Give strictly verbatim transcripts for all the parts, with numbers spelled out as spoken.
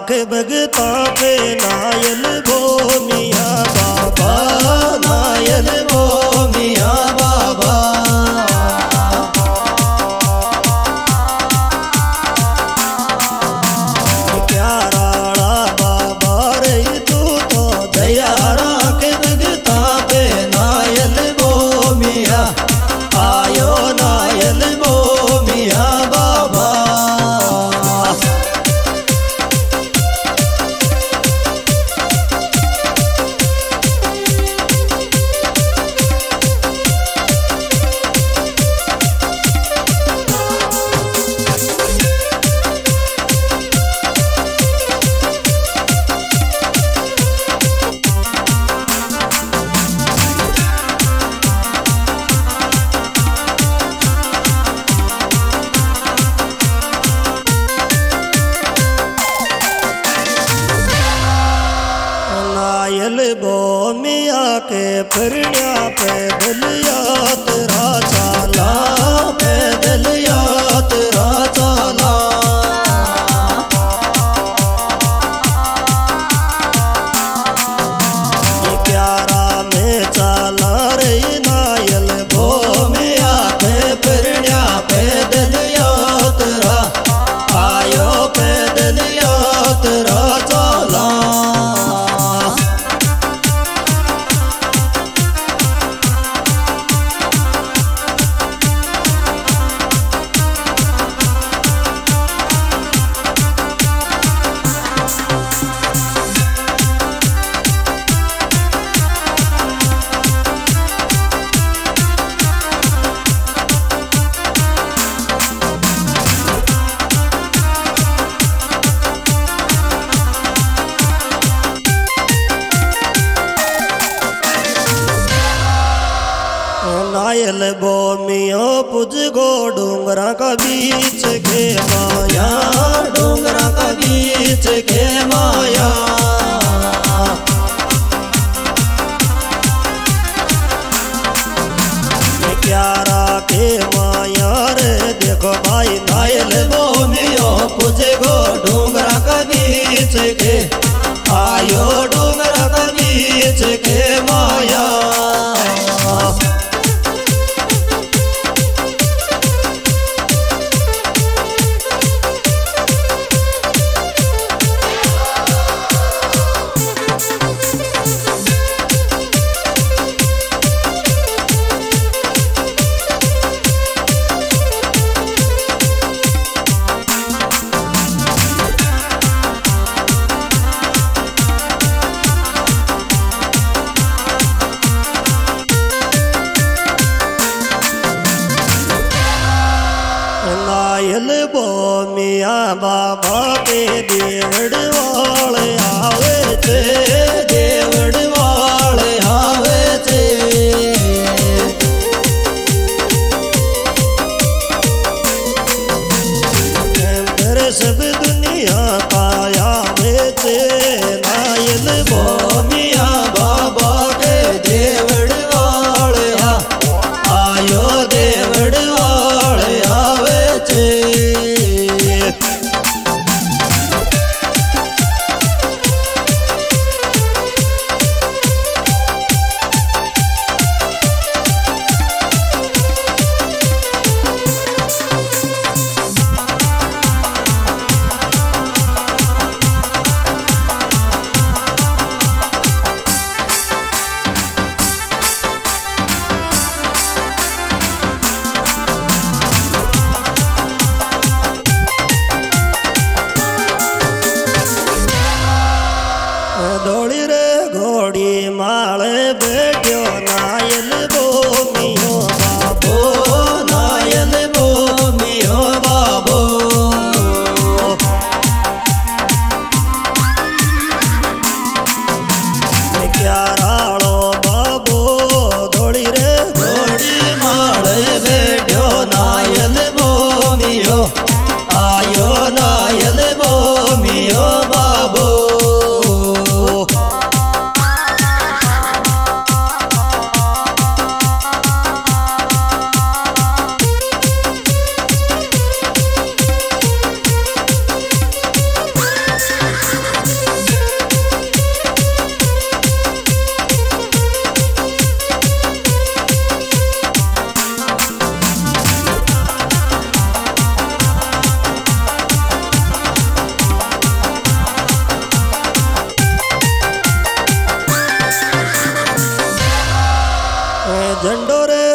के भगता पे नायल भो मिया बाबा, नायल भो मिया बाबा। प्यारा बाबा रे तू तो दयारा के भगता पे नायल भो मिया, आयो नायल भो मिया बाबा। नायल भो मिया के फिरण्या पैदल यात्रा चाला, पैदल यात्रा चाला। प्यारा में चाला रे नायल भो मिया के फिरण्या पैदल यात्रा, आयो पैदल यात्रा चाला। नायल भो मिया पुज गो डूंगरा का बीच के माया, डूंगरा का बीच के माया। प्यारा के माया रे देखो भाई नायल भो मिया पुज गो डूंगरा का बीच के, आयो डूंगरा का बीच के माया। नायल भो मिया बाबा के देवड़ वाले आवे थे, देवड़ वाले आवे थे। मेरे सब दुनिया पाया वे थे, नायल भो मिया बाबा के देवड़ वाले आयो देवड़ वाले आवे थे।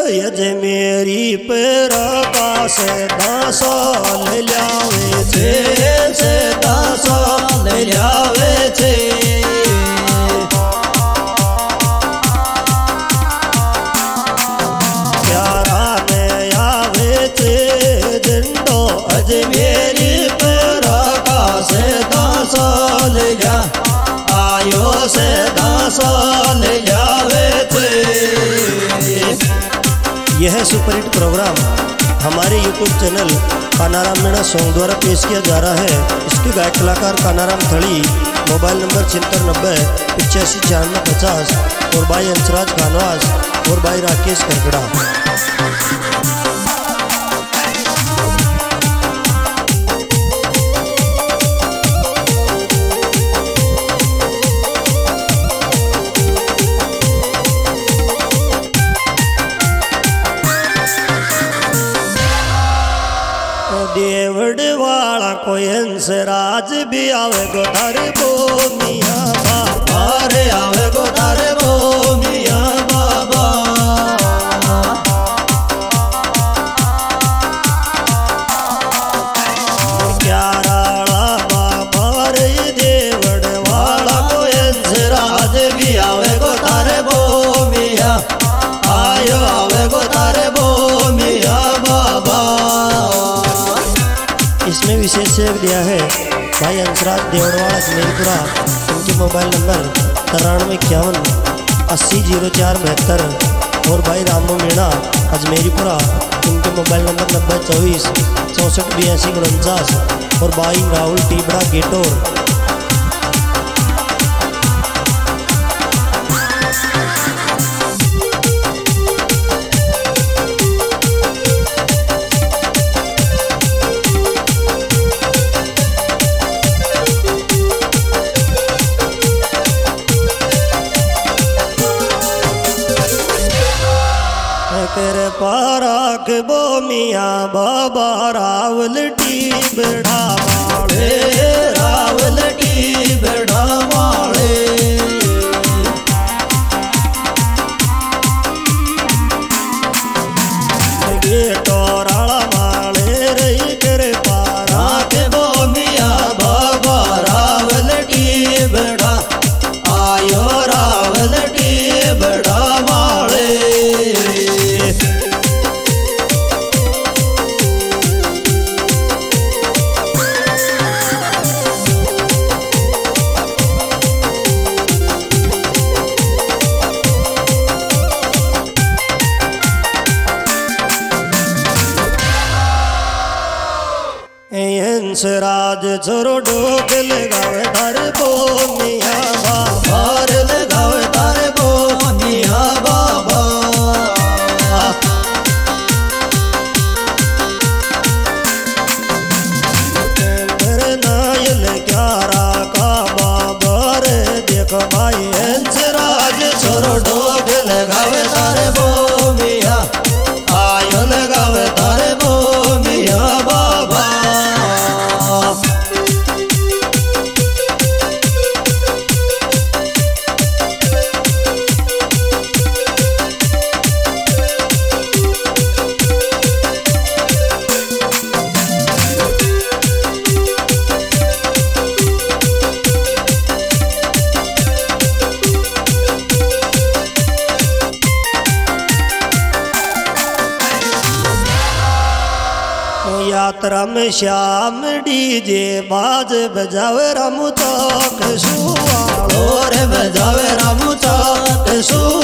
यजे मेरी पेरा का से दासा ले लावे छे से दासा ले लावे छे प्यारा में आवे छे झंडो अजे मेरी पेरा का से दासा ले जा आयो से दासा ले जावे थे। यह सुपरहिट प्रोग्राम हमारे YouTube channel Kanaram Meena song द्वारा पेश किया जा रहा है। इसके गायक कलाकार कानाराम थड़ी, मोबाइल नंबर छिहत्तर नब्बे पिचासी छियानवे पचास और भाई हंसराज खानवास और भाई राकेश करकड़ा। देवड़ वाला कोई हंसराज भी आवे गो तारे बो मियाँ बाबा रे आवे गो तारे बो मियाँ बाबा। क्याराला बाबा रे देवड़ वाला कोई हंसराज भी आवे गो तारे बो मियाँ आयो आवे गो तारे बो मियाँ बाबा। इसमें विशेष सेव दिया है भाई हंसराज देवड़वाड़ा जमेलपुरा। उनके मोबाइल नंबर तिरानवे इक्यावन अस्सी जीरो चार बहत्तर और भाई रामू मीणा अजमेरीपुरा। उनके मोबाइल नंबर नब्बे चौबीस चौंसठ बयासी उनचास और भाई राहुल टीबड़ा गेटोर। कर पारा के बो मियाँ बाबा रावल टीबड़ा वाले रावल टीबड़ा वाले। गेटोराला वाले रही कर पारा के बो मियाँ बाबा रावल टीबड़ा आयो रावल टीबड़ा वाले। हंसराज छोरो डोक लगावे तारे बो मियाँ बाबा रे लगावे तारे बो मियाँ बाबा। नायल ग्यारह का बाबा रे देखो भाई हंसराज छोरो डोक लगावे तारे बो मियाँ आयो लगावे तारे बो मियाँ बाबा। यात्रा में श्याम डीजे बाज बजावे रामू चौक सुवाड़ो रे बजावे रामू चौक सुवाड़ो।